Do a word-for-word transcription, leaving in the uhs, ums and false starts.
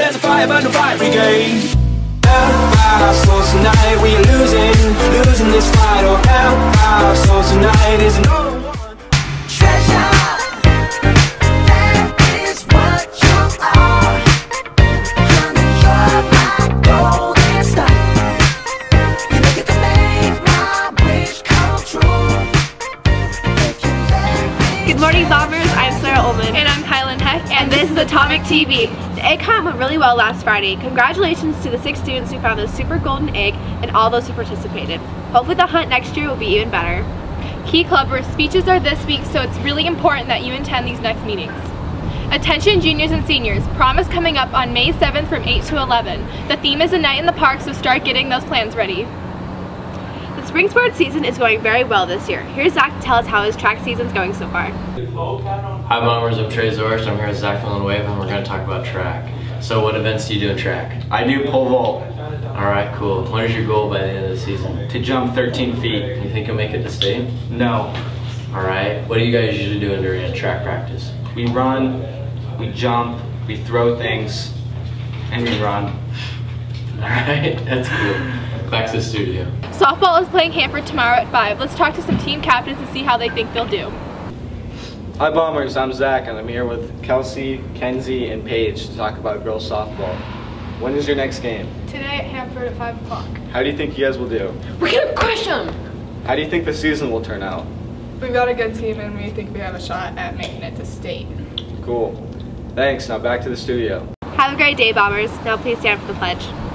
there's a fire, burn the fire brigade. Help our souls tonight, we are losing, losing this fight. Oh, help our souls tonight, is no one treasure. That is what you are. You're my golden star. You make it to make my wish come true. If you let me. Good morning, Bombers. I'm Sarah Ullman. And I'm Kylan Heck. And this is Atomic T V. The egg hunt went really well last Friday. Congratulations to the six students who found the super golden egg and all those who participated. Hopefully the hunt next year will be even better. Key Clubbers, speeches are this week, so it's really important that you attend these next meetings. Attention juniors and seniors, prom is coming up on May seventh from eight to eleven. The theme is a night in the park, so start getting those plans ready. The spring sports season is going very well this year. Here's Zach to tell us how his track season's going so far. Hi Bombers, I'm Trey Zorch. I'm here with Zach Villanueva and we're going to talk about track. So what events do you do in track? I do pole vault. Alright, cool. What is your goal by the end of the season? To jump thirteen feet. You think you'll make it to state? No. Alright, what do you guys usually do during track practice? We run, we jump, we throw things, and we run. Alright, that's cool. Back to the studio. Softball is playing Hanford tomorrow at five. Let's talk to some team captains to see how they think they'll do. Hi Bombers, I'm Zach and I'm here with Kelsey, Kenzie, and Paige to talk about girls softball. When is your next game? Today at Hanford at five o'clock. How do you think you guys will do? We're gonna crush them! How do you think the season will turn out? We've got a good team and we think we have a shot at making it to state. Cool. Thanks, now back to the studio. Have a great day, Bombers. Now please stand for the pledge.